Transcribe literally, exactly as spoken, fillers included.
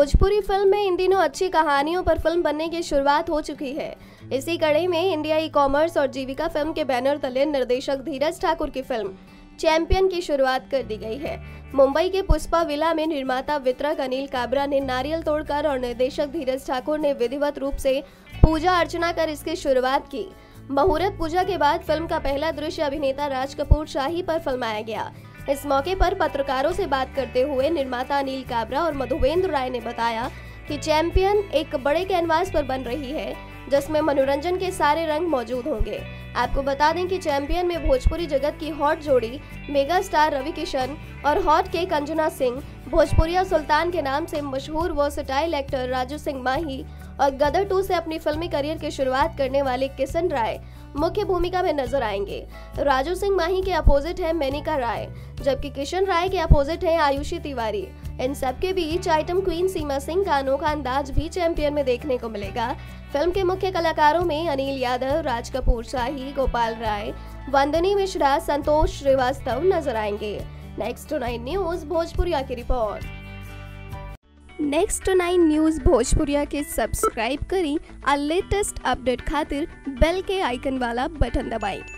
Bhojpuri film में इन दिनों अच्छी कहानियों पर फिल्म बनने की शुरुआत हो चुकी है। इसी कड़ी में इंडिया ई कॉमर्स और जीविका फिल्म के बैनर तले निर्देशक धीरज ठाकुर की फिल्म चैंपियन की शुरुआत कर दी गई है। मुंबई के पुष्पा विला में निर्माता वितरक अनिल काबरा ने नारियल तोड़कर और निर्देशक धीरज ठाकुर ने विधिवत रूप से पूजा अर्चना कर इसकी शुरुआत की। मुहूर्त पूजा के बाद फिल्म का पहला दृश्य अभिनेता राज कपूर शाही पर फिल्माया गया। इस मौके पर पत्रकारों से बात करते हुए निर्माता अनिल काबरा और मधुवेंद्र राय ने बताया कि चैंपियन एक बड़े कैनवास पर बन रही है, जिसमें मनोरंजन के सारे रंग मौजूद होंगे। आपको बता दें कि चैंपियन में भोजपुरी जगत की हॉट जोड़ी मेगा स्टार रवि किशन और हॉट केक अंजना सिंह, भोजपुरिया सुल्तान के नाम से मशहूर वर्सेटाइल एक्टर राजू सिंह माही और गदर टू से अपनी फिल्मी करियर की शुरुआत करने वाले किशन राय मुख्य भूमिका में नजर आएंगे। राजू सिंह माही के अपोजिट है मेनिका राय, जबकि किशन राय के अपोजिट है आयुषी तिवारी। इन सबके बीच आइटम क्वीन सीमा सिंह का अनोखा अंदाज भी चैंपियन में देखने को मिलेगा। फिल्म के मुख्य कलाकारों में अनिल यादव, राज कपूर शाही, गोपाल राय, वंदनी मिश्रा, संतोष श्रीवास्तव नजर आएंगे। नेक्स्ट नाइन न्यूज भोजपुरिया की रिपोर्ट। नेक्स्ट नाइन न्यूज भोजपुरिया के सब्सक्राइब करी और लेटेस्ट अपडेट खातिर बेल के आइकन वाला बटन दबाएं।